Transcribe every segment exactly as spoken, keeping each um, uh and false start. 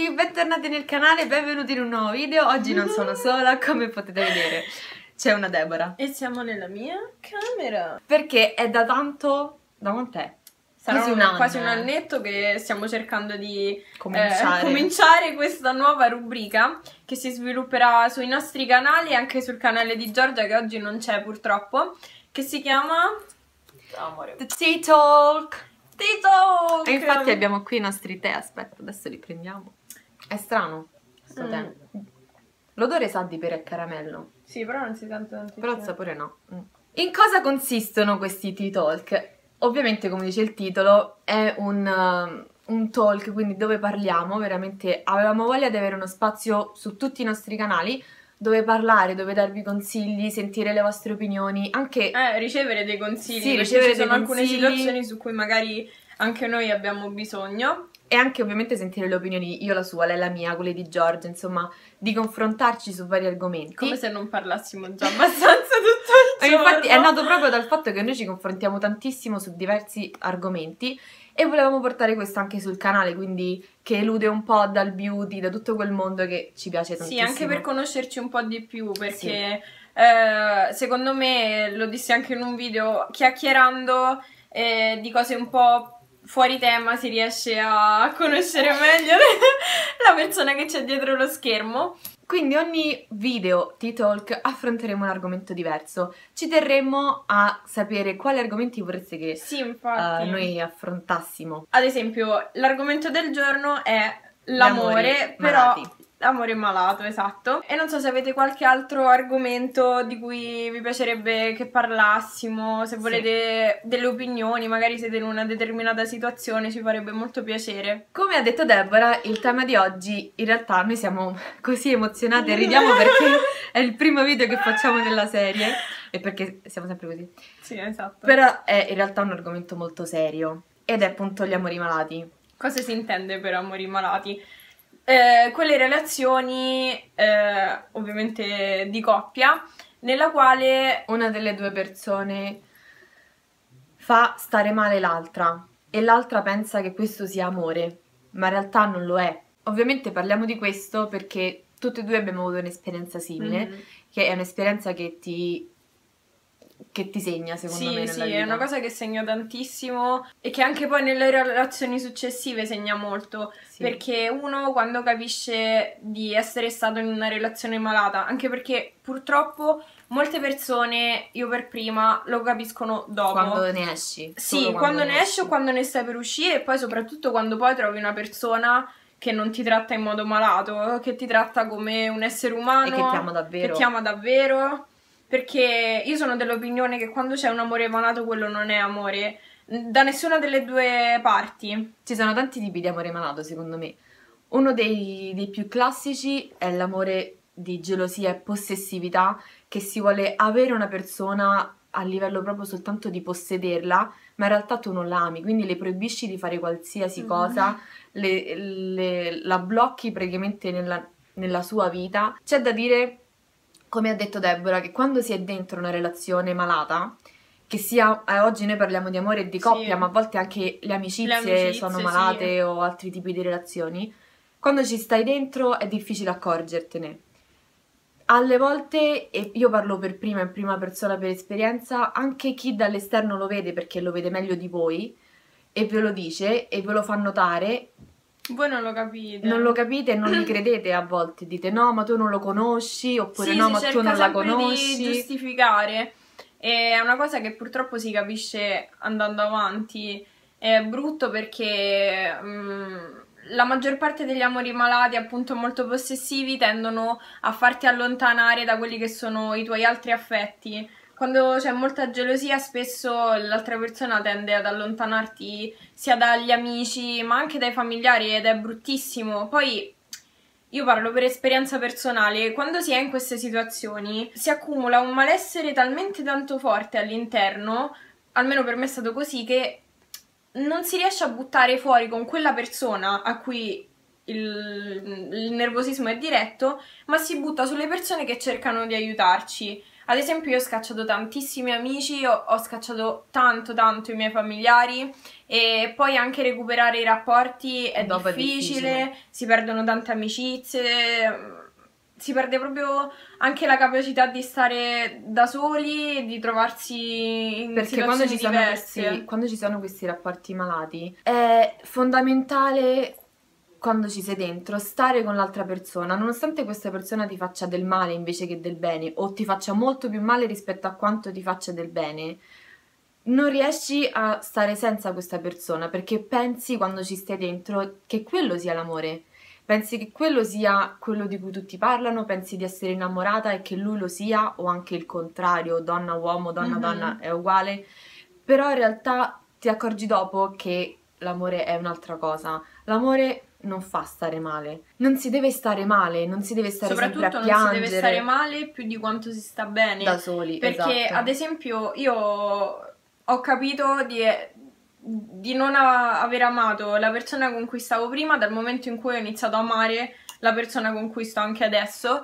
ragazzi, bentornati nel canale, benvenuti in un nuovo video. Oggi non sono sola, come potete vedere c'è una Deborah. E siamo nella mia camera. Perché è da tanto... da quant'è? Sarà quasi un, un anno, quasi un eh. annetto che stiamo cercando di Cominciare. Eh, cominciare questa nuova rubrica che si svilupperà sui nostri canali e anche sul canale di Giorgia, che oggi non c'è purtroppo, che si chiama... Amore. The Tea Talk. Tea Talk! E infatti abbiamo qui i nostri tè, aspetta, adesso li prendiamo. È strano sto Mm. tè. L'odore sa di pera e caramello. Sì, però non si sente tantissimo. Però il sapore no. Mm. In cosa consistono questi tea talk? Ovviamente, come dice il titolo, è un, uh, un talk, quindi dove parliamo, veramente avevamo voglia di avere uno spazio su tutti i nostri canali, dove parlare, dove darvi consigli, sentire le vostre opinioni, anche... Eh, ricevere dei consigli, Sì, perché ricevere ci sono dei alcune consigli. situazioni su cui magari anche noi abbiamo bisogno. E anche ovviamente sentire le opinioni, io la sua, lei la mia, quelle di Giorgia, insomma, di confrontarci su vari argomenti. Come se non parlassimo già abbastanza tutto il E giorno. infatti è nato proprio dal fatto che noi ci confrontiamo tantissimo su diversi argomenti e volevamo portare questo anche sul canale, quindi che elude un po' dal beauty, da tutto quel mondo che ci piace Sì, tantissimo. anche per conoscerci un po' di più, perché eh, secondo me, lo dissi anche in un video, chiacchierando eh, di cose un po' fuori tema si riesce a conoscere meglio la persona che c'è dietro lo schermo. Quindi ogni video Tea Talk affronteremo un argomento diverso. Ci terremo a sapere quali argomenti vorreste che Sì, infatti. eh, noi affrontassimo. Ad esempio, l'argomento del giorno è l'amore, però malati. l'amore malato, esatto. E non so se avete qualche altro argomento di cui vi piacerebbe che parlassimo, se volete delle opinioni, magari siete in una determinata situazione, ci farebbe molto piacere. Come ha detto Deborah, il tema di oggi, in realtà noi siamo così emozionate e ridiamo perché è il primo video che facciamo nella serie e perché siamo sempre così. Sì, esatto. Però è in realtà un argomento molto serio ed è appunto gli amori malati. Cosa si intende per amori malati? Eh, quelle relazioni, eh, ovviamente di coppia, nella quale Una delle due persone fa stare male l'altra e l'altra pensa che questo sia amore, ma in realtà non lo è. Ovviamente parliamo di questo perché tutte e due abbiamo avuto un'esperienza simile, Mhm. che è un'esperienza che ti... che ti segna, secondo Sì, me, nella sì, vita. è una cosa che segna tantissimo e che anche poi nelle relazioni successive segna molto, Sì. perché uno quando capisce di essere stato in una relazione malata, anche perché purtroppo molte persone, io per prima, lo capiscono dopo. Quando ne esci. Sì, solo quando, ne esci o quando ne stai per uscire, e poi soprattutto quando poi trovi una persona che non ti tratta in modo malato, che ti tratta come un essere umano E che ti ama davvero. che ti ama davvero. Perché io sono dell'opinione che quando c'è un amore malato quello non è amore da nessuna delle due parti. Ci sono tanti tipi di amore malato, secondo me. Uno dei, dei più classici è l'amore di gelosia e possessività, che si vuole avere una persona a livello proprio soltanto di possederla, ma in realtà tu non la ami, quindi le proibisci di fare qualsiasi Mm. cosa, le, le- la blocchi praticamente nella, nella sua vita. C'è da dire, come ha detto Deborah, che quando si è dentro una relazione malata, che sia, eh, oggi noi parliamo di amore e di coppia, Sì. ma a volte anche le amicizie, Le amicizie, sono sì. malate o altri tipi di relazioni, quando ci stai dentro è difficile accorgertene. Alle volte, e io parlo per prima, in prima persona per esperienza, anche chi dall'esterno lo vede perché lo vede meglio di voi e ve lo dice e ve lo fa notare. Voi non lo capite. Non lo capite e non mi credete a volte, dite no ma tu non lo conosci, oppure Sì, no si ma tu cerca non la sempre conosci. di giustificare. È una cosa che purtroppo si capisce andando avanti. È brutto perché mm, la maggior parte degli amori malati, appunto molto possessivi, tendono a farti allontanare da quelli che sono i tuoi altri affetti. Quando c'è molta gelosia, spesso l'altra persona tende ad allontanarti sia dagli amici, ma anche dai familiari, ed è bruttissimo. Poi, io parlo per esperienza personale, quando si è in queste situazioni si accumula un malessere talmente tanto forte all'interno, almeno per me è stato così, che non si riesce a buttare fuori con quella persona a cui il, il nervosismo è diretto, ma si butta sulle persone che cercano di aiutarci. Ad esempio io ho scacciato tantissimi amici, ho, ho scacciato tanto tanto i miei familiari e poi anche recuperare i rapporti è Dopo è difficile, difficile. si perdono tante amicizie, si perde proprio anche la capacità di stare da soli e di trovarsi in Perché quando situazioni ci sono diverse. questi, quando ci sono questi rapporti malati è fondamentale, quando ci sei dentro, stare con l'altra persona, nonostante questa persona ti faccia del male invece che del bene, o ti faccia molto più male rispetto a quanto ti faccia del bene, non riesci a stare senza questa persona perché pensi, quando ci stai dentro, che quello sia l'amore. Pensi che quello sia quello di cui tutti parlano, pensi di essere innamorata e che lui lo sia, o anche il contrario, donna-uomo, donna-donna Mhm. è uguale, però in realtà ti accorgi dopo che l'amore è un'altra cosa. L'amore non fa stare male, non si deve stare male, non si deve stare sempre a Soprattutto non si deve stare piangere male più di quanto si sta bene. da soli, Perché esatto. ad esempio io ho capito di, di non a- aver amato la persona con cui stavo prima dal momento in cui ho iniziato a amare la persona con cui sto anche adesso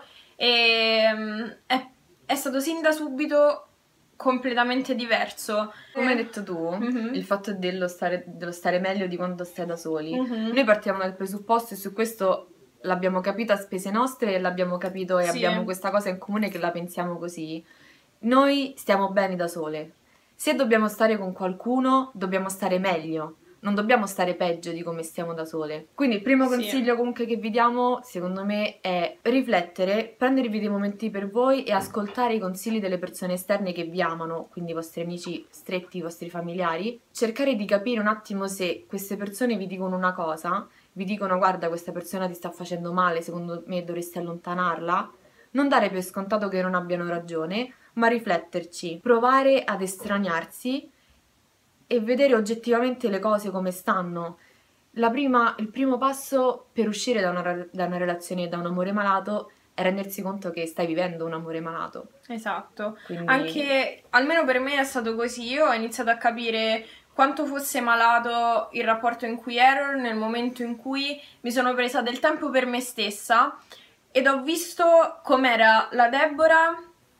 e mm, è, è stato sin da subito completamente diverso. Come hai detto tu, Mhm. il fatto dello stare, dello stare meglio di quando stai da soli, Mhm. noi partiamo dal presupposto, e su questo l'abbiamo capito a spese nostre, e l'abbiamo capito e Sì. abbiamo questa cosa in comune, che la pensiamo così. Noi stiamo bene da sole. Se dobbiamo stare con qualcuno, dobbiamo stare meglio. Non dobbiamo stare peggio di come stiamo da sole. Quindi il primo Sì. consiglio comunque che vi diamo, secondo me, è riflettere, prendervi dei momenti per voi e ascoltare i consigli delle persone esterne che vi amano, quindi i vostri amici stretti, i vostri familiari. Cercare di capire un attimo se queste persone vi dicono una cosa, vi dicono guarda, questa persona ti sta facendo male, secondo me dovresti allontanarla. Non dare per scontato che non abbiano ragione, ma rifletterci, provare ad estraniarsi e vedere oggettivamente le cose come stanno. La prima, il primo passo per uscire da una, da una relazione, da un amore malato, è rendersi conto che stai vivendo un amore malato. Esatto. Quindi... Anche, almeno per me è stato così, io ho iniziato a capire quanto fosse malato il rapporto in cui ero nel momento in cui mi sono presa del tempo per me stessa ed ho visto com'era la Deborah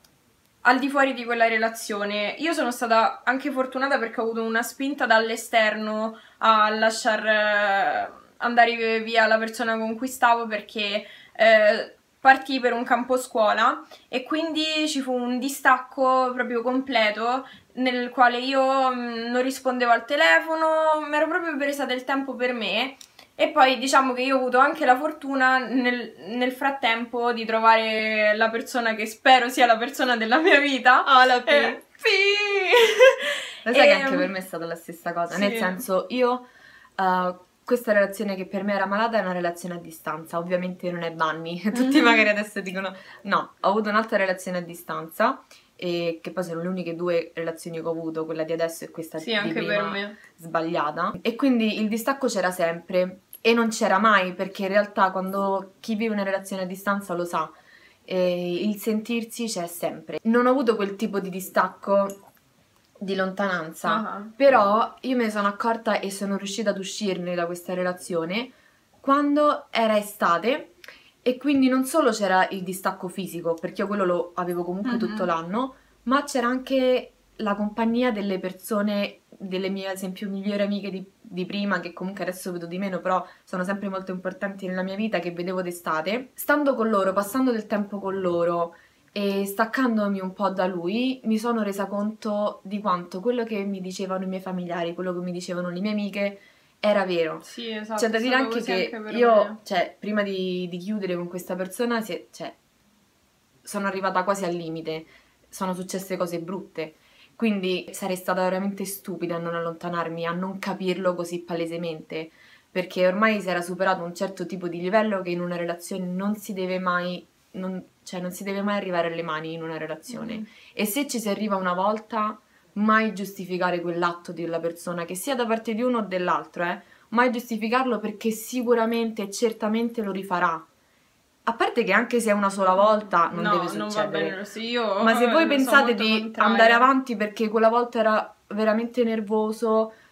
al di fuori di quella relazione. Io sono stata anche fortunata perché ho avuto una spinta dall'esterno a lasciar eh, andare via la persona con cui stavo, perché eh, partì per un campo scuola e quindi ci fu un distacco proprio completo nel quale io mh, non rispondevo al telefono, mi ero proprio presa del tempo per me. E poi diciamo che io ho avuto anche la fortuna nel, nel frattempo di trovare la persona che spero sia la persona della mia vita. Ah, la P! Eh, sì! Lo sai E- che anche per me è stata la stessa cosa, sì. nel senso, io, uh, questa relazione che per me era malata è una relazione a distanza, ovviamente non è Bunny, tutti Mhm. magari adesso dicono, no, ho avuto un'altra relazione a distanza, e che poi sono le uniche due relazioni che ho avuto, quella di adesso e questa Sì, di anche prima, per me. sbagliata, e quindi il distacco c'era sempre, e non c'era mai, perché in realtà quando chi vive una relazione a distanza lo sa, e il sentirsi c'è sempre. Non ho avuto quel tipo di distacco di lontananza, Ah. però io me ne sono accorta e sono riuscita ad uscirne da questa relazione quando era estate, e quindi non solo c'era il distacco fisico, perché io quello lo avevo comunque Mhm. tutto l'anno, ma c'era anche la compagnia delle persone, delle mie, ad esempio, migliori amiche di, di prima, che comunque adesso vedo di meno, però sono sempre molto importanti nella mia vita, che vedevo d'estate. Stando con loro, passando del tempo con loro e staccandomi un po' da lui, mi sono resa conto di quanto quello che mi dicevano i miei familiari, quello che mi dicevano le mie amiche, era vero. Sì, esatto. C'è da è dire stato anche così che anche per io, me. cioè, prima di, di chiudere con questa persona, si è- cioè, sono arrivata quasi al limite, sono successe cose brutte, quindi sarei stata veramente stupida a non allontanarmi, a non capirlo così palesemente, perché ormai si era superato un certo tipo di livello che in una relazione non si deve mai, non, cioè non si deve mai arrivare alle mani in una relazione. Mm. E se ci si arriva una volta, mai giustificare quell'atto della persona, che sia da parte di uno o dell'altro, eh, mai giustificarlo, perché sicuramente e certamente lo rifarà. A parte che anche se è una sola volta non No, deve non va succedere. bene così. Io Ma se voi sono pensate molto di contraria. andare avanti perché quella volta era veramente nervoso,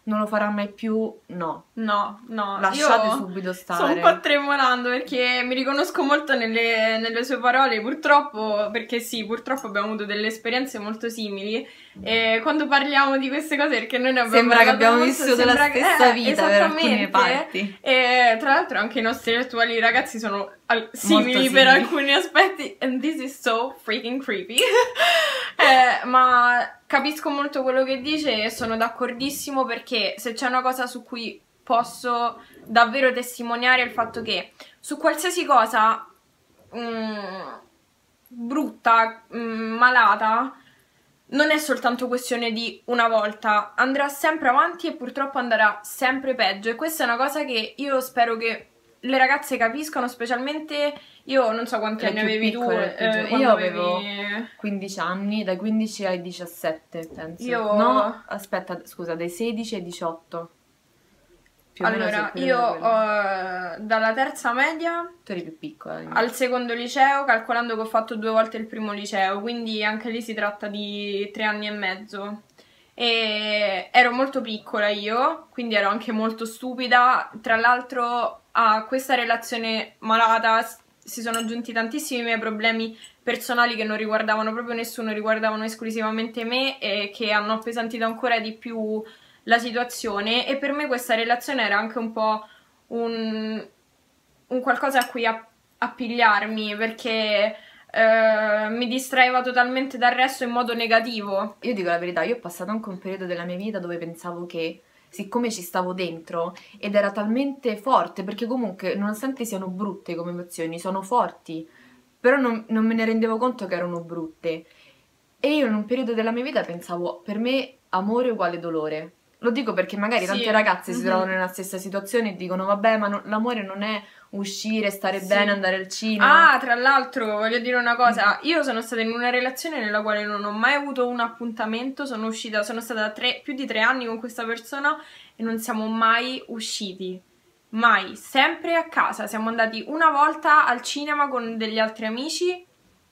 non lo farà mai più, no. No, no. Lasciate Io subito stare. sto un po' tremolando perché mi riconosco molto nelle, nelle sue parole, purtroppo, perché sì, purtroppo abbiamo avuto delle esperienze molto simili e quando parliamo di queste cose, perché noi ne abbiamo Sembra che abbiamo molto, vissuto la che, stessa eh, vita per alcune esattamente. parti. E tra l'altro anche i nostri attuali ragazzi sono al- simili, simili per alcuni aspetti, and this is so freaking creepy. eh, ma capisco molto quello che dice e sono d'accordissimo, perché se c'è una cosa su cui posso davvero testimoniare è il fatto che su qualsiasi cosa mm, brutta, mm, malata, non è soltanto questione di una volta, andrà sempre avanti e purtroppo andrà sempre peggio, e questa è una cosa che io spero che le ragazze capiscano, specialmente io non so quanti Le anni più avevi piccole, tu, le più eh, gio- quando io avevi... avevo quindici anni, dai quindici ai diciassette penso. Io- No, aspetta, scusa, dai sedici ai diciotto. Più o meno Allora, sul io periodo quello. eh, dalla terza media Tu eri più piccola di me. al secondo liceo, calcolando che ho fatto due volte il primo liceo, quindi anche lì si tratta di tre anni e mezzo. E ero molto piccola io, quindi ero anche molto stupida. Tra l'altro a questa relazione malata s- si sono aggiunti tantissimi miei problemi personali che non riguardavano proprio nessuno, riguardavano esclusivamente me e che hanno appesantito ancora di più la situazione, e per me questa relazione era anche un po' un, un qualcosa a cui app- appigliarmi, perché eh, mi distraeva totalmente dal resto in modo negativo. Io dico la verità, io ho passato anche un periodo della mia vita dove pensavo che, siccome ci stavo dentro, ed era talmente forte, perché comunque, nonostante siano brutte come emozioni, sono forti, però non, non me ne rendevo conto che erano brutte. E io in un periodo della mia vita pensavo, per me amore uguale dolore. Lo dico perché magari Sì. tante ragazze si Mhm. trovano nella stessa situazione e dicono, vabbè, ma no- l'amore non è uscire, stare Sì. bene, andare al cinema. Ah, tra l'altro, voglio dire una cosa, io sono stata in una relazione nella quale non ho mai avuto un appuntamento, sono uscita, sono stata tre, più di tre anni con questa persona e non siamo mai usciti, mai, sempre a casa, siamo andati una volta al cinema con degli altri amici,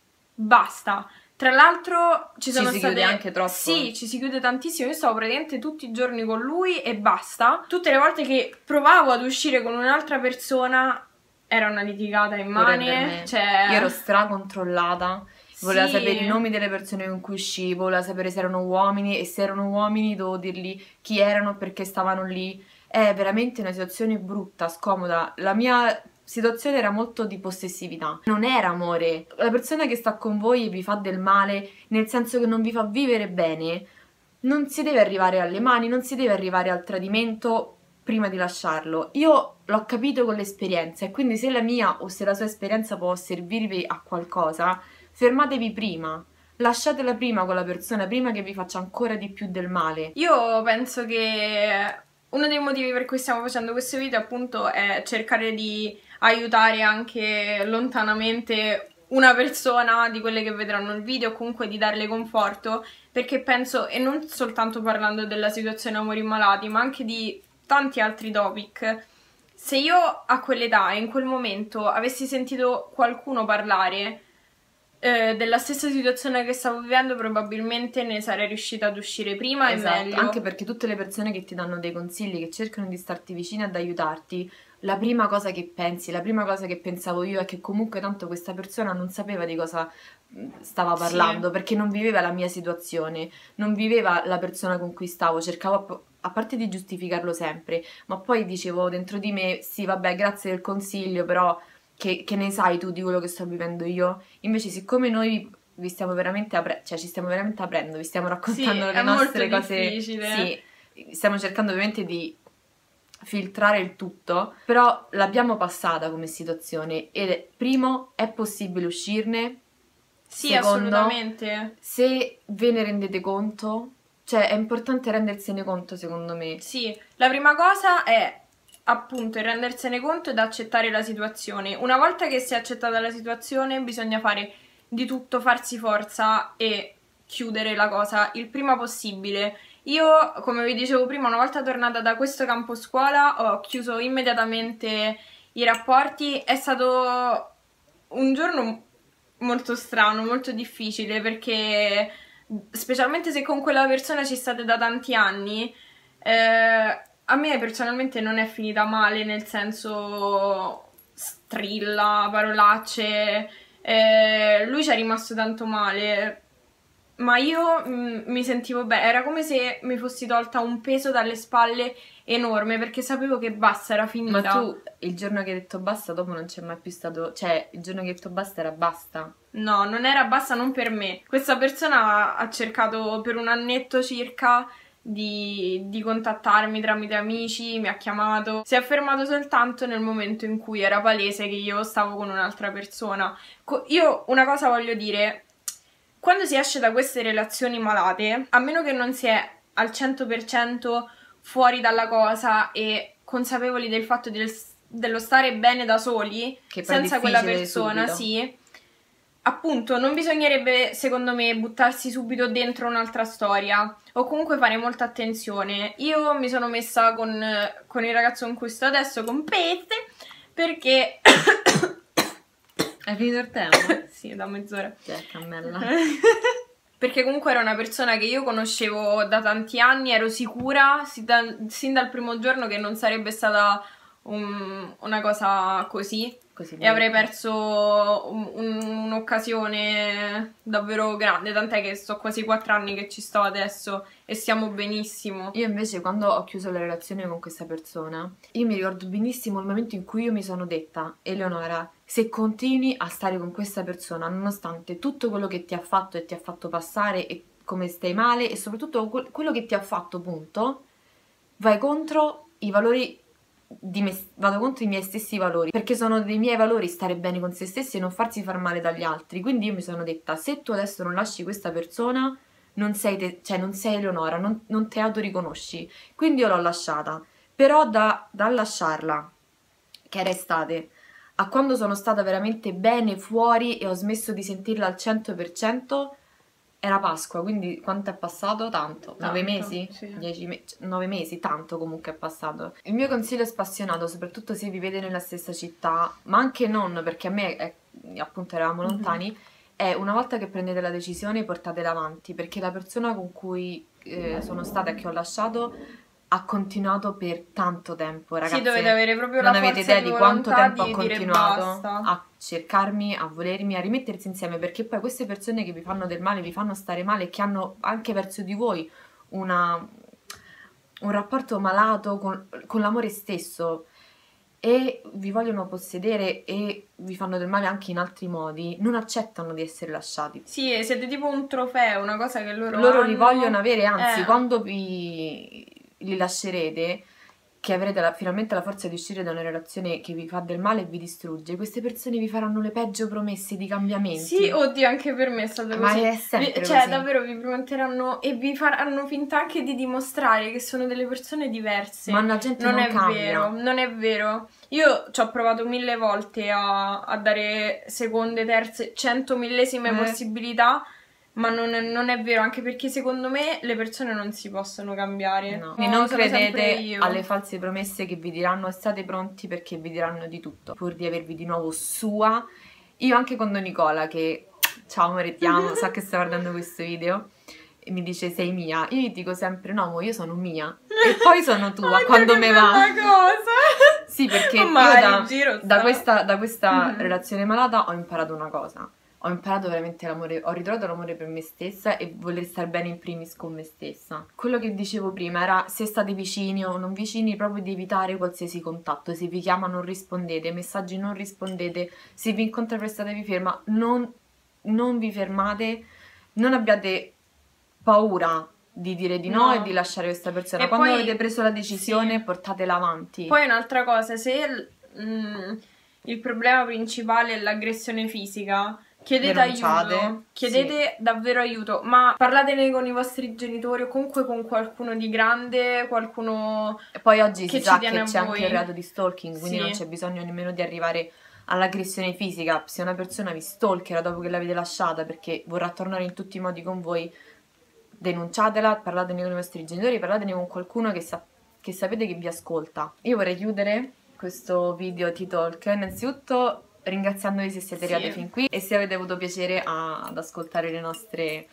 basta. Tra l'altro ci Ci sono si state... chiude anche troppo. Sì, ci si chiude tantissimo. Io stavo praticamente tutti i giorni con lui e basta. Tutte le volte che provavo ad uscire con un'altra persona era una litigata Pure per immane. me. Cioè... Io ero stracontrollata, voleva Sì. sapere i nomi delle persone con cui uscivo, voleva sapere se erano uomini, e se erano uomini dovevo dirgli chi erano e perché stavano lì. È veramente una situazione brutta, scomoda. La mia situazione era molto di possessività. Non era amore. La persona che sta con voi e vi fa del male, nel senso che non vi fa vivere bene, non si deve arrivare alle mani, non si deve arrivare al tradimento prima di lasciarlo. Io l'ho capito con l'esperienza, e quindi se la mia o se la sua esperienza può servirvi a qualcosa, fermatevi prima. Lasciatela prima quella persona, prima che vi faccia ancora di più del male. Io penso che uno dei motivi per cui stiamo facendo questo video appunto è cercare di aiutare anche lontanamente una persona di quelle che vedranno il video, o comunque di darle conforto, perché penso, e non soltanto parlando della situazione amori malati, ma anche di tanti altri topic, se io a quell'età e in quel momento avessi sentito qualcuno parlare eh, della stessa situazione che stavo vivendo, probabilmente ne sarei riuscita ad uscire prima Esatto, e meglio. anche perché tutte le persone che ti danno dei consigli, che cercano di starti vicine ad aiutarti, la prima cosa che pensi, la prima cosa che pensavo io è che comunque tanto questa persona non sapeva di cosa mh, stava Sì. parlando, perché non viveva la mia situazione, non viveva la persona con cui stavo, cercavo a, a parte di giustificarlo sempre, ma poi dicevo dentro di me, sì vabbè, grazie del consiglio, però che, che ne sai tu di quello che sto vivendo io? Invece siccome noi vi stiamo veramente aprendo, cioè ci stiamo veramente aprendo, vi stiamo raccontando Sì, le è nostre molto cose, difficile. sì, stiamo cercando ovviamente di filtrare il tutto, però l'abbiamo passata come situazione, e primo, è possibile uscirne. Sì, Secondo, assolutamente. se ve ne rendete conto, cioè è importante rendersene conto secondo me. Sì, la prima cosa è appunto il rendersene conto ed accettare la situazione. Una volta che si è accettata la situazione, bisogna fare di tutto, farsi forza e chiudere la cosa il prima possibile. Io, come vi dicevo prima, una volta tornata da questo campo scuola, ho chiuso immediatamente i rapporti. È stato un giorno molto strano, molto difficile, perché specialmente se con quella persona ci state da tanti anni, Eh, a me personalmente non è finita male, nel senso strilla, parolacce, eh, lui ci è rimasto tanto male, ma io mh, mi sentivo bene, era come se mi fossi tolta un peso dalle spalle enorme, perché sapevo che basta, era finita. Ma tu il giorno che hai detto basta, dopo non c'è mai più stato, cioè il giorno che hai detto basta era basta? No, non era basta, non per me. Questa persona ha cercato per un annetto circa di, di contattarmi tramite amici, mi ha chiamato. Si è fermato soltanto nel momento in cui era palese che io stavo con un'altra persona. Co- io una cosa voglio dire, quando si esce da queste relazioni malate, a meno che non si è al cento per cento fuori dalla cosa e consapevoli del fatto del, dello stare bene da soli, che poi è senza quella difficile persona, subito. sì, appunto non bisognerebbe secondo me buttarsi subito dentro un'altra storia o comunque fare molta attenzione. Io mi sono messa con, con il ragazzo con cui sto adesso, con Pezze, perché Hai finito il tempo? sì, da mezz'ora. Cioè, cammella. Perché comunque era una persona che io conoscevo da tanti anni, ero sicura sin, da, sin dal primo giorno che non sarebbe stata un, una cosa così. Così E avrei perso un, un, un'occasione davvero grande, tant'è che sto quasi quattro anni che ci sto adesso e stiamo benissimo. Io invece quando ho chiuso la relazione con questa persona, io mi ricordo benissimo il momento in cui io mi sono detta: Eleonora, se continui a stare con questa persona, nonostante tutto quello che ti ha fatto e ti ha fatto passare e come stai male e soprattutto quello che ti ha fatto, punto, vai contro i valori di me, vado contro i miei stessi valori, perché sono dei miei valori stare bene con se stessi e non farsi far male dagli altri. Quindi io mi sono detta: se tu adesso non lasci questa persona, non sei te, cioè non sei Eleonora, non, non te autoriconosci. Quindi io l'ho lasciata, però da, da lasciarla, che era estate, a quando sono stata veramente bene fuori e ho smesso di sentirla al cento per cento, era Pasqua. Quindi quanto è passato? Tanto. Nove mesi? Sì. Dieci me- nove mesi, tanto comunque è passato. Il mio consiglio è spassionato, soprattutto se vivete nella stessa città, ma anche non, perché a me, è, appunto, eravamo lontani, mm-hmm. è una volta che prendete la decisione portatela avanti, perché la persona con cui eh, sono stata e che ho lasciato ha continuato per tanto tempo, ragazzi. Sì, dovete avere proprio non la avete forza idea di di quanto tempo di ha continuato basta. a cercarmi, a volermi, a rimettersi insieme, perché poi queste persone che vi fanno del male, vi fanno stare male, che hanno anche verso di voi una, un rapporto malato con, con l'amore stesso e vi vogliono possedere e vi fanno del male anche in altri modi, non accettano di essere lasciati. Sì, siete tipo un trofeo, una cosa che loro loro hanno. li vogliono avere, anzi eh. quando vi li lascerete, che avrete la, finalmente la forza di uscire da una relazione che vi fa del male e vi distrugge, queste persone vi faranno le peggio promesse di cambiamenti. Sì, oddio, anche per me è stato Ma così. è sempre vi, cioè, così. davvero vi prometteranno e vi faranno finta anche di dimostrare che sono delle persone diverse. Ma la gente non, non è cambia. vero, non è vero. Io ci ho provato mille volte a, a dare seconde, terze, cento millesime eh. possibilità. Ma non è, non è vero, anche perché secondo me le persone non si possono cambiare. No. No, non sono sempre credete io. alle false promesse che vi diranno state pronti, perché vi diranno di tutto pur di avervi di nuovo sua. Io anche con Don Nicola, che ciao amore ti amo, sa che sta guardando questo video e mi dice sei mia, io gli dico sempre no, mo io sono mia e poi sono tua quando me va. Cosa. Sì, perché ma io da, giro da questa, da questa mm-hmm. relazione malata ho imparato una cosa. Ho imparato veramente l'amore, ho ritrovato l'amore per me stessa e voler star bene in primis con me stessa. Quello che dicevo prima era: se state vicini o non vicini, proprio di evitare qualsiasi contatto. Se vi chiama non rispondete, messaggi non rispondete, se vi incontra per strada vi ferma, non, non vi fermate, non abbiate paura di dire di no, no. e di lasciare questa persona. E quando poi, avete preso la decisione, sì. portatela avanti. Poi un'altra cosa, se mm, il problema principale è l'aggressione fisica, chiedete aiuto, chiedete sì. davvero aiuto, ma parlatene con i vostri genitori o comunque con qualcuno di grande, qualcuno e poi oggi che si sa che c'è anche il reato di stalking, quindi sì. non c'è bisogno nemmeno di arrivare all'aggressione fisica. Se una persona vi stalkera dopo che l'avete lasciata perché vorrà tornare in tutti i modi con voi, denunciatela, parlatene con i vostri genitori, parlatene con qualcuno che, sa che sapete che vi ascolta. Io vorrei chiudere questo video T-Talk innanzitutto ringraziandovi se siete arrivati sì. fin qui e se avete avuto piacere a, ad ascoltare le nostre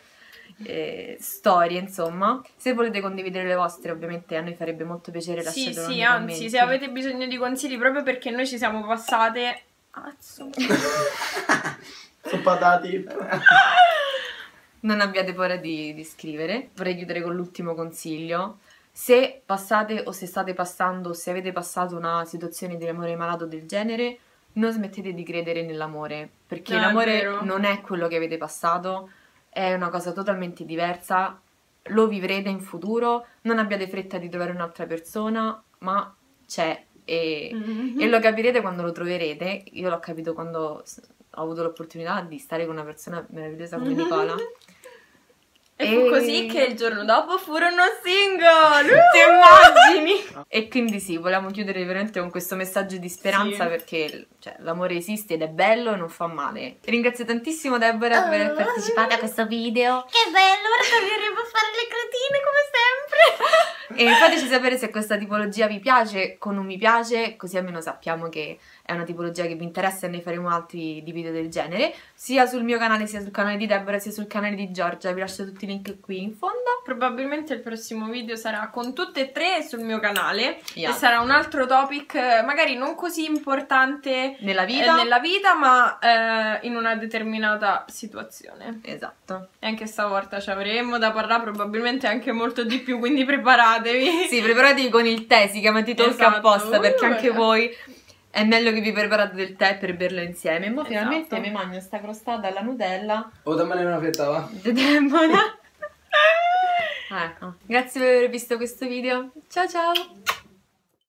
eh, storie, insomma. Se volete condividere le vostre, ovviamente a noi farebbe molto piacere, sì, lasciatelo sì, nei anzi, commenti. se avete bisogno di consigli, proprio perché noi ci siamo passate... Azzo. Sono patati. Non abbiate paura di, di scrivere. Vorrei chiudere con l'ultimo consiglio. Se passate o se state passando o se avete passato una situazione di amore malato del genere, non smettete di credere nell'amore, perché No, è l'amore vero. non è quello che avete passato, è una cosa totalmente diversa, lo vivrete in futuro, non abbiate fretta di trovare un'altra persona, ma c'è e, Mm-hmm. e lo capirete quando lo troverete. Io l'ho capito quando s- ho avuto l'opportunità di stare con una persona meravigliosa come Nicola. E fu E- così che il giorno dopo furono single! Ti immagini? E quindi sì, volevamo chiudere veramente con questo messaggio di speranza, Sì. perché cioè, l'amore esiste ed è bello e non fa male. Ringrazio tantissimo Deborah per aver partecipato a questo video. Che bello, ora torneremo a fare le cretine come sempre! E fateci sapere se questa tipologia vi piace con un mi piace, così almeno sappiamo che è una tipologia che vi interessa e ne faremo altri di video del genere, sia sul mio canale, sia sul canale di Deborah, sia sul canale di Giorgia. Vi lascio tutti i link qui in fondo. Probabilmente il prossimo video sarà con tutte e tre sul mio canale Yeah. e sarà un altro topic eh, magari non così importante Nella eh, vita. nella vita, ma eh, in una determinata situazione. Esatto. E anche stavolta ci avremo da parlare probabilmente anche molto di più, quindi preparatevi. Sì, preparatevi con il tè, si chiama T-Talk Esatto. apposta, perché Uh, anche eh. voi è meglio che vi preparate del tè per berlo insieme. E mo Esatto. finalmente mi mangio sta crostata alla Nutella O dammene una fetta, va? di Deborah. Ecco. Grazie per aver visto questo video. Ciao ciao!